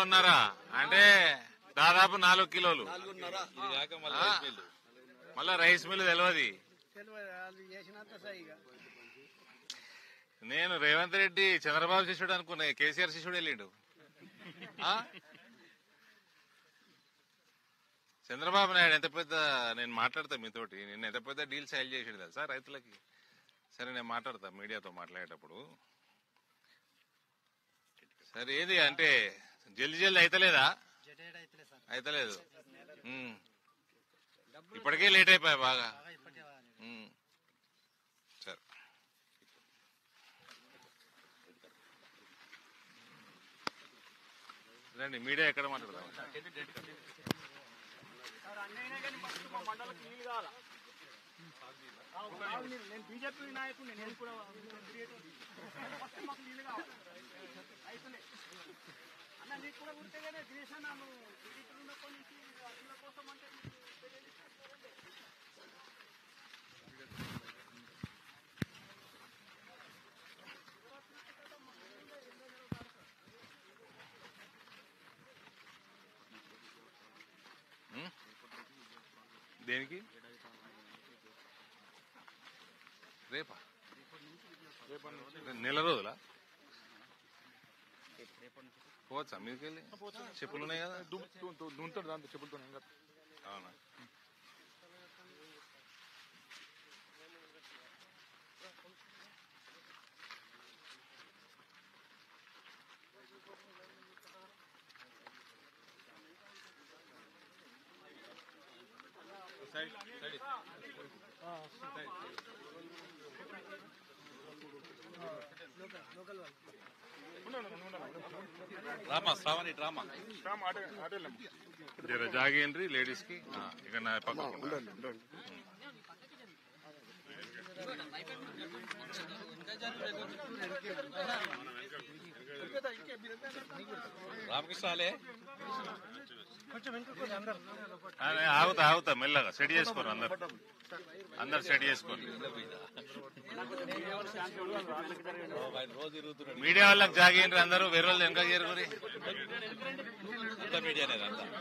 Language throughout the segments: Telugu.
కిలోన్నర అంటే దాదాపు 4 కిలోలు. మళ్ళా రైస్ మిల్ తెలియదు. నేను రేవంత్ రెడ్డి చంద్రబాబు శిష్యుడు అనుకున్నా, కేసీఆర్ శిష్యుడు వెళ్ళిండు. చంద్రబాబు నాయుడు ఎంత పెద్ద, నేను మాట్లాడతా మీతోటి, నేను ఎంత పెద్ద డీల్ సైల్ చేసాడు తెలుసా రైతులకి. సరే నేను మాట్లాడతా మీడియాతో మాట్లాడేటప్పుడు. సరే ఏది అంటే జల్ది అయితలేదా? అయితలేదు. ఇప్పటికే లేట్ అయిపోయా బాగా. సరే రండి, మీడియా ఎక్కడ మాట్లాడదాం? నేను బీజేపీ నాయకుడిని, నేను కూడా మాకు నీళ్ళు కావాలి అన్న. నీకు కూడా ఉంటేగానే దినేష్ అన్న నువ్వు టీడీపీ ఉన్నప్పటి నుంచి నీళ్ళ కోసం అంటే దేనికి? రేపా? నెల రోజులా పోవచ్చా మీదకి వెళ్ళి? చెప్పులు ఉన్నాయి కదా, దుంతాడు దాంతో చెప్పులతో. అవునా? జర జాగేంద్రి లేడీస్ కి ఇక నా పక్క రామకృష్ణాలే ఆగుతా మెల్లగా సెట్ చేసుకోరు. అందరు సెట్ చేసుకోరు. మీడియా వాళ్ళకి జాగేంద్రి అందరూ, వేరే వాళ్ళు వెనక చేరుకుని. మీడియానే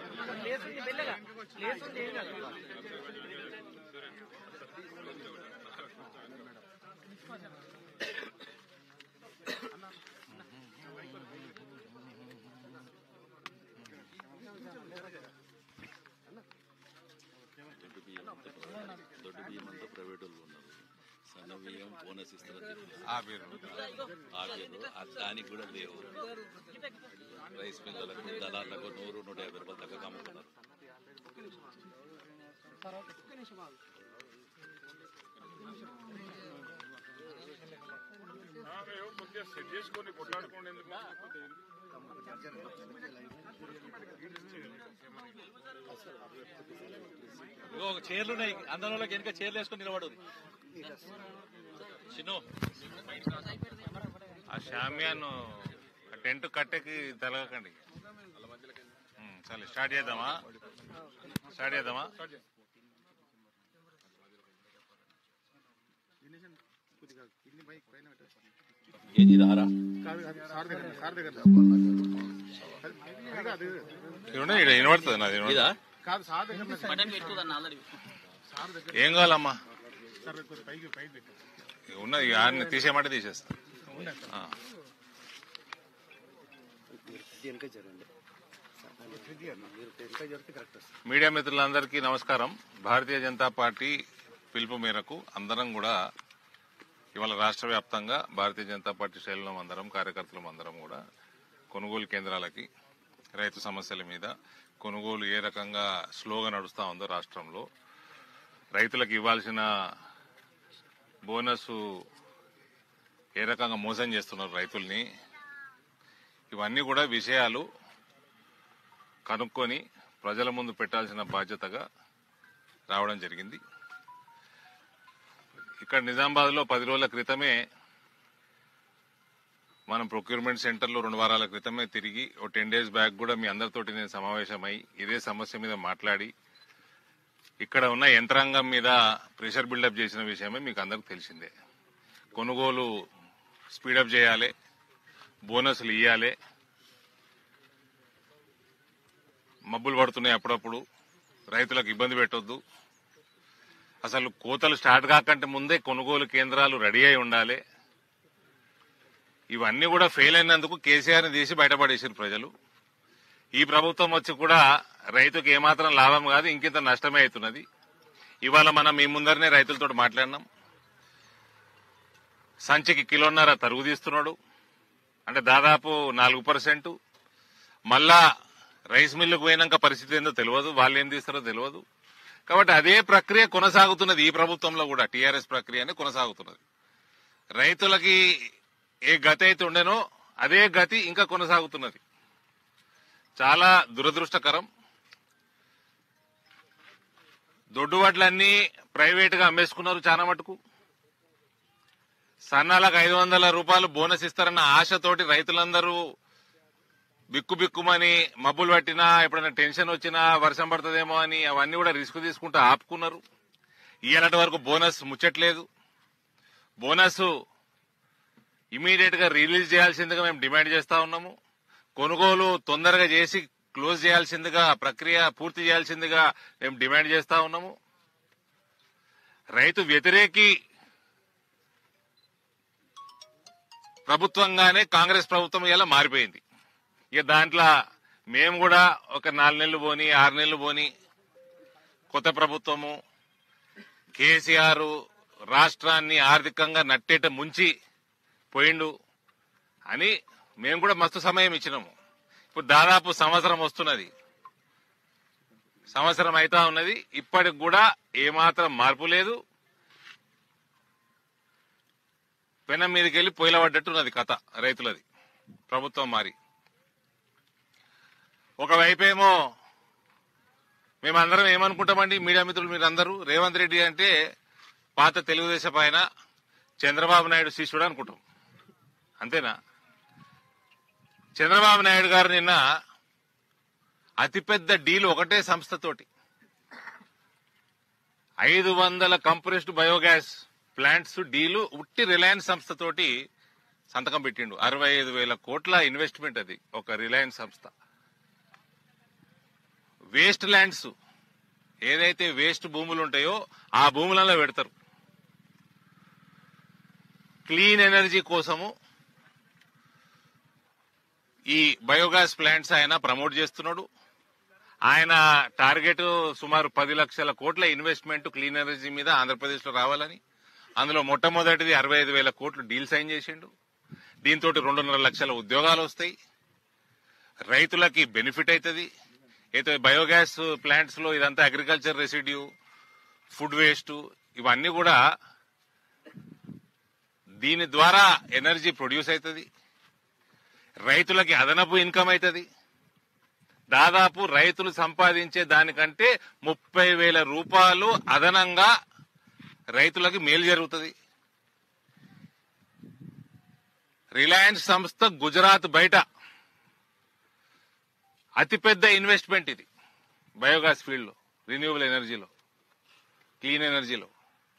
దొడ్డు బియ్యం అంతా ప్రైవేట్ వాళ్ళు ఉన్నారు. సన్న బియ్యం బోనస్ ఇస్తారని ఆ పేరు దానికి కూడా లేవు. రైస్ మిల్లులకు దళాలకు 100-150 రూపాయలు తగ్గ అమ్ముతున్నారు. సెట్ చేసుకొని కొట్లాడుకోండి. ఒక చైర్లు ఉన్నాయి, అందరి వాళ్ళకి వెనక చైర్లు వేసుకొని నిలబడు. చిన్న ఆ షామియాను టెంట్ కట్టెకి తలగకండి. సరే స్టార్ట్ చేద్దామా? కేజీ దారా వినబడుతుంది నాది. ఏం కావాలమ్మా? ఉన్నది ఆడిని తీసేయమంటే తీసేస్తా. మీడియా మిత్రులందరికీ నమస్కారం. భారతీయ జనతా పార్టీ పిలుపు మేరకు అందరం కూడా ఇవాళ రాష్ట్ర వ్యాప్తంగా భారతీయ జనతా పార్టీ శ్రేణులం అందరం, కార్యకర్తలం అందరం కూడా కొనుగోలు కేంద్రాలకి రైతు సమస్యల మీద కొనుగోలు ఏ రకంగా స్లోగా నడుస్తూ ఉందో, రాష్ట్రంలో రైతులకు ఇవ్వాల్సిన బోనస్ ఏ రకంగా మోసం చేస్తున్నారు రైతుల్ని, ఇవన్నీ కూడా విషయాలు కనుక్కొని ప్రజల ముందు పెట్టాల్సిన బాధ్యతగా రావడం జరిగింది. ఇక్కడ నిజామాబాద్లో 10 రోజుల క్రితమే మనం ప్రొక్యూర్మెంట్ సెంటర్లో 2 వారాల క్రితమే తిరిగి, ఓ 10 డేస్ బ్యాక్ కూడా మీ అందరితోటి నేను సమావేశమై ఇదే సమస్య మీద మాట్లాడి ఇక్కడ ఉన్న యంత్రాంగం మీద ప్రెషర్ బిల్డప్ చేసిన విషయమే మీకు అందరికి తెలిసిందే. కొనుగోలు స్పీడప్ చేయాలి, బోనస్లు ఇవ్వాలి, మబ్బులు పడుతున్నాయి అప్పుడప్పుడు. రైతులకు ఇబ్బంది పెట్టొద్దు. అసలు కోతలు స్టార్ట్ కాకంటే ముందే కొనుగోలు కేంద్రాలు రెడీ అయి ఉండాలి. ఇవన్నీ కూడా ఫెయిల్ అయినందుకు కేసీఆర్ని తీసి బయటపడేసారు ప్రజలు. ఈ ప్రభుత్వం వచ్చి కూడా రైతుకు ఏమాత్రం లాభం కాదు, ఇంకింత నష్టమే అవుతున్నది. ఇవాళ మనం మీ ముందరనే రైతులతో మాట్లాడినాం. సంచికి కిలోన్నర తరుగు తీస్తున్నాడు, అంటే దాదాపు 4%. మళ్ళా రైస్ మిల్లుకు పోయినాక పరిస్థితి ఏందో తెలియదు, వాళ్ళు ఏం తీస్తారో తెలియదు. కాబట్టి అదే ప్రక్రియ కొనసాగుతున్నది ఈ ప్రభుత్వంలో కూడా. టీఆర్ఎస్ ప్రక్రియనే కొనసాగుతున్నది. రైతులకి ఏ గతి అయితే ఉండేనో అదే గతి ఇంకా కొనసాగుతున్నది. చాలా దురదృష్టకరం. దొడ్డు వడ్లన్నీ ప్రైవేట్ గా అమ్మేసుకున్నారు చాలా మటుకు. సన్నాలకు 500 రూపాయలు బోనస్ ఇస్తారన్న ఆశతోటి రైతులందరూ బిక్కుబిక్కుమని మబ్బులు పట్టినా, ఎప్పుడైనా టెన్షన్ వచ్చినా, వర్షం పడుతుందేమో అని అవన్నీ కూడా రిస్క్ తీసుకుంటూ ఆపుకున్నారు. ఇయ్యాలటి వరకు బోనస్ ముచ్చట్లేదు. బోనస్ ఇమీడియట్ గా రిలీజ్ చేయాల్సిందిగా మేము డిమాండ్ చేస్తా ఉన్నాము. కొనుగోలు తొందరగా చేసి క్లోజ్ చేయాల్సిందిగా, ప్రక్రియ పూర్తి చేయాల్సిందిగా మేము డిమాండ్ చేస్తా ఉన్నాము. రైతు వ్యతిరేకి ప్రభుత్వంగానే కాంగ్రెస్ ప్రభుత్వం ఇలా మారిపోయింది. ఇక దాంట్లో మేము కూడా ఒక 4 నెలలు పోని 6 నెలలు పోని కొత్త ప్రభుత్వము కేసీఆర్ రాష్ట్రాన్ని ఆర్థికంగా నట్టేట ముంచి పోయిండు అని మేము కూడా మస్తు సమయం ఇచ్చినాము. ఇప్పుడు దాదాపు సంవత్సరం వస్తున్నది, సంవత్సరం అయితా ఉన్నది. ఇప్పటికి కూడా ఏమాత్రం మార్పు లేదు. పెనం మీదకి వెళ్లి పొయ్యిల పడ్డట్టున్నది కథ రైతులది. ప్రభుత్వం మారి ఒకవైపేమో మేమందరం ఏమనుకుంటామండి, మీడియా మిత్రులు మీరందరూ, రేవంత్ రెడ్డి అంటే పాత తెలుగుదేశం పైన చంద్రబాబు నాయుడు శిష్యుడు అనుకుంటాం. అంతేనా? చంద్రబాబు నాయుడు గారు నిన్న అతిపెద్ద డీల్ ఒకటే సంస్థతోటి 500 కంప్రెస్డ్ బయోగ్యాస్ ప్లాంట్స్ డీలు ఉట్టి రిలయన్స్ సంస్థతోటి సంతకం పెట్టిండు. 65,000 కోట్ల ఇన్వెస్ట్మెంట్ అది ఒక రిలయన్స్ సంస్థ. వేస్ట్ ల్యాండ్స్, ఏదైతే వేస్ట్ భూములు ఉంటాయో ఆ భూములలో పెడతారు. క్లీన్ ఎనర్జీ కోసము ఈ బయోగ్యాస్ ప్లాంట్స్ ఆయన ప్రమోట్ చేస్తున్నాడు. ఆయన టార్గెట్ సుమారు 10 లక్షల కోట్ల ఇన్వెస్ట్మెంట్ క్లీన్ ఎనర్జీ మీద ఆంధ్రప్రదేశ్ లో రావాలని. అందులో మొట్టమొదటిది 65,000 కోట్లు డీల్ సైన్ చేసిండు. దీంతో 2.5 లక్షల ఉద్యోగాలు వస్తాయి, రైతులకి బెనిఫిట్ అవుతుంది. అయితే బయోగ్యాస్ ప్లాంట్స్ లో ఇదంతా అగ్రికల్చర్ రెసిడ్యూ, ఫుడ్ వేస్ట్, ఇవన్నీ కూడా దీని ద్వారా ఎనర్జీ ప్రొడ్యూస్ అవుతుంది, రైతులకి అదనపు ఇన్కమ్ అవుతుంది. దాదాపు రైతులు సంపాదించే దానికంటే 30,000 రూపాయలు అదనంగా రైతులకి మేలు జరుగుతుంది. రిలయన్స్ సంస్థ గుజరాత్ బయట అతిపెద్ద ఇన్వెస్ట్మెంట్ ఇది బయోగ్యాస్ ఫీల్డ్ లో, రిన్యూవబుల్ ఎనర్జీలో, క్లీన్ ఎనర్జీలో.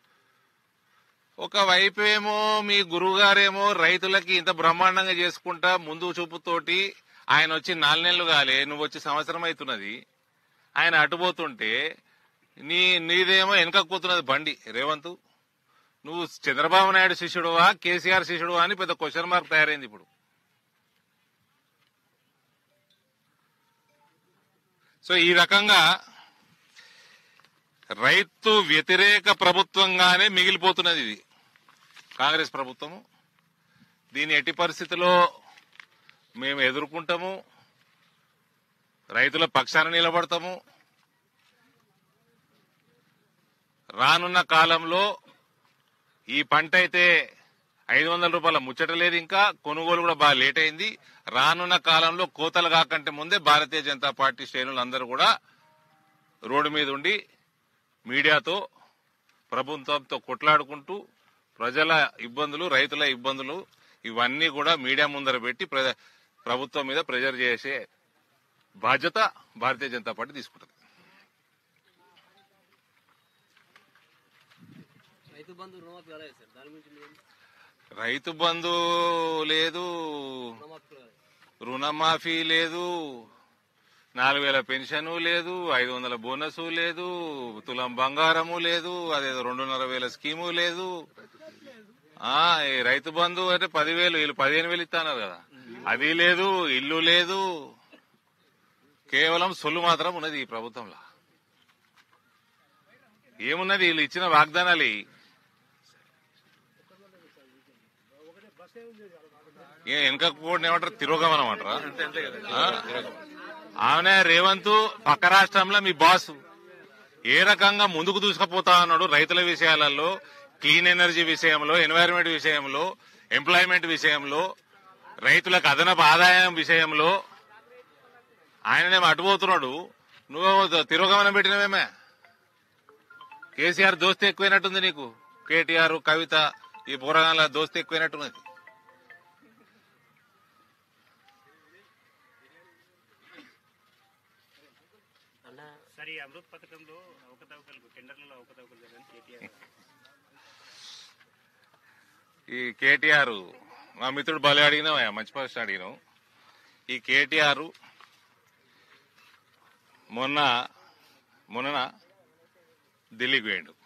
ఒకవైపు ఏమో మీ గురువు గారేమో రైతులకి ఇంత బ్రహ్మాండంగా చేసుకుంటా ముందు చూపుతోటి ఆయన వచ్చి 4 నెలలు కాలే, నువ్వు వచ్చి సంవత్సరం అవుతున్నది, ఆయన అటుపోతుంటే నీదేమో వెనకపోతున్నది బండి. రేవంత్, నువ్వు చంద్రబాబు నాయుడు శిష్యుడువా కేసీఆర్ శిష్యుడువా అని పెద్ద క్వశ్చన్ మార్క్ తయారైంది ఇప్పుడు. సో ఈ రకంగా రైతు వ్యతిరేక ప్రభుత్వంగానే మిగిలిపోతున్నది ఇది కాంగ్రెస్ ప్రభుత్వము. దీన్ని ఎట్టి పరిస్థితిలో మేము ఎదుర్కొంటాము, రైతుల పక్షాన నిలబడతాము. రానున్న కాలంలో ఈ పంట అయితే 500 రూపాయల ముచ్చట లేదు, ఇంకా కొనుగోలు కూడా బాగా లేట్ అయింది. రానున్న కాలంలో కోతలు కాకంటే ముందే భారతీయ జనతా పార్టీ శ్రేణులందరూ కూడా రోడ్డు మీద ఉండి మీడియాతో, ప్రభుత్వంతో కొట్లాడుకుంటూ ప్రజల ఇబ్బందులు, రైతుల ఇబ్బందులు ఇవన్నీ కూడా మీడియా ముందర పెట్టి ప్రభుత్వం మీద ప్రెజర్ చేసే బాధ్యత భారతీయ జనతా పార్టీ తీసుకుంటుంది. రైతు బంధు లేదు, రుణమాఫీ లేదు, 4,000 పెన్షను లేదు, 500 బోనసు లేదు, తులం బంగారము లేదు, అదేదో 2,500 స్కీము లేదు. ఈ రైతు బంధు అంటే 10,000, వీళ్ళు 15,000 ఇస్తున్నారు కదా, అది లేదు, ఇల్లు లేదు. కేవలం సొల్లు మాత్రం ఉన్నది ఈ ప్రభుత్వంలో. ఏమున్నది? వీళ్ళు ఇచ్చిన వాగ్దానాలు వెనక కూడా ఏమంటారు, తిరోగమనం అంటారా? ఆమెనే రేవంత్ పక్క రాష్ట్రంలో మీ బాసు ఏ రకంగా ముందుకు దూసుకుపోతా ఉన్నాడు రైతుల విషయాలలో, క్లీన్ ఎనర్జీ విషయంలో, ఎన్వైరన్మెంట్ విషయంలో, ఎంప్లాయ్మెంట్ విషయంలో, రైతులకు అదనపు ఆదాయం విషయంలో ఆయననేమో అటుపోతున్నాడు. నువ్వు తిరోగమనం పెట్టినవేమే. కేసీఆర్ దోస్తీ ఎక్కువైనట్టుంది నీకు. కేటీఆర్, కవిత, ఈ పోరగాన్ల దోస్తీ ఎక్కువైనట్టున్నది. సరే, అమృత్ పథకంలో అవకతవకలు, టెండర్లలో అవకతవకలు జరగని కేటీఆర్. ఈ కేటీఆర్ మా మిత్రుడు బలి అడిగినాం, మంచి ప్రశ్న అడిగినాం. ఈ కేటీఆర్ మొన్న ఢిల్లీకి పోయిండు.